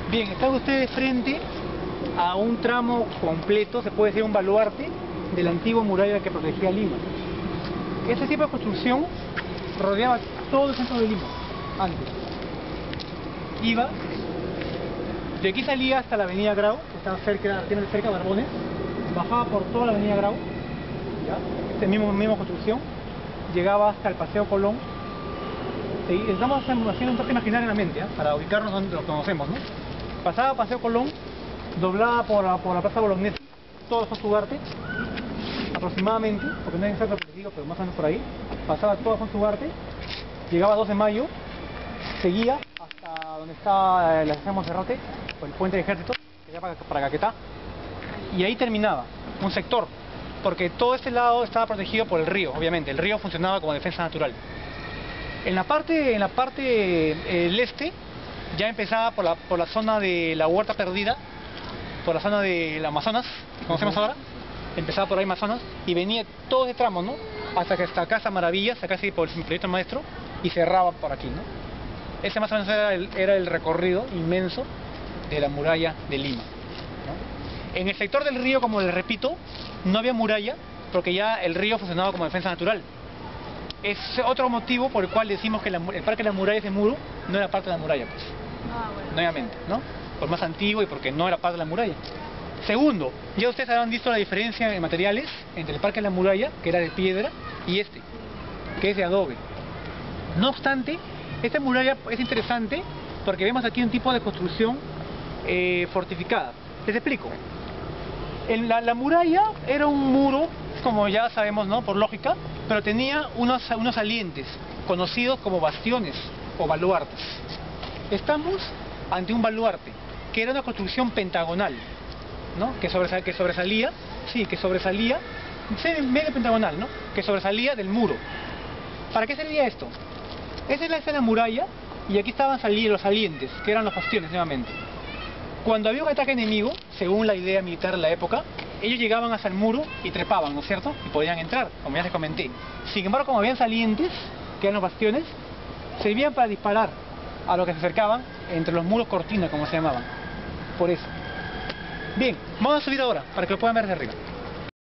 Bien, están ustedes frente a un tramo completo, se puede decir un baluarte, de la antigua muralla que protegía Lima. Este tipo de construcción rodeaba todo el centro de Lima, antes. Iba, de aquí salía hasta la avenida Grau, que estaba cerca de Barbones, bajaba por toda la avenida Grau, ¿ya? Esta misma construcción, llegaba hasta el Paseo Colón. Sí, estamos haciendo un toque imaginario en la mente, ¿eh? Para ubicarnos donde lo conocemos, ¿no? Pasaba Paseo Colón, doblaba por la Plaza Bolognesi, todo Alfonso Ugarte, aproximadamente, porque no es exacto lo que les digo, pero más o menos por ahí. Pasaba todo Alfonso Ugarte, llegaba a 2 de Mayo, seguía hasta donde está la estación Monserrate, o el puente de ejército, que ya para Caquetá, y ahí terminaba un sector, porque todo este lado estaba protegido por el río, obviamente. El río funcionaba como defensa natural. En la parte el este ya empezaba por la zona de la Huerta Perdida, por la zona del Amazonas, que conocemos ahora. Empezaba por ahí Amazonas y venía todo ese tramo, ¿no? Hasta Casa Maravillas, acá sí por el proyecto maestro, y cerraba por aquí, ¿no? Ese más o menos era el recorrido inmenso de la muralla de Lima, ¿no? En el sector del río, como les repito, no había muralla porque ya el río funcionaba como defensa natural. Es otro motivo por el cual decimos que el Parque de las Murallas de Muro no era parte de la muralla, pues. Bueno. Nuevamente, ¿no? Por más antiguo y porque no era parte de la muralla. Segundo, ya ustedes habrán visto la diferencia en materiales entre el Parque de la Muralla, que era de piedra, y este, que es de adobe. No obstante, esta muralla es interesante porque vemos aquí un tipo de construcción fortificada. Les explico. La muralla era un muro, como ya sabemos, ¿no? Por lógica, pero tenía unos salientes, conocidos como bastiones o baluartes. Estamos ante un baluarte, que era una construcción pentagonal, ¿no? Que sobresalía, medio pentagonal, ¿no? Que sobresalía del muro. ¿Para qué servía esto? Esa es la muralla, y aquí estaban los salientes, que eran los bastiones nuevamente. Cuando había un ataque enemigo, según la idea militar de la época, ellos llegaban hasta el muro y trepaban, ¿no es cierto? Y podían entrar, como ya les comenté. Sin embargo, como habían salientes, que eran los bastiones, servían para disparar a los que se acercaban entre los muros cortina, como se llamaban. Por eso. Bien, vamos a subir ahora, para que lo puedan ver desde arriba.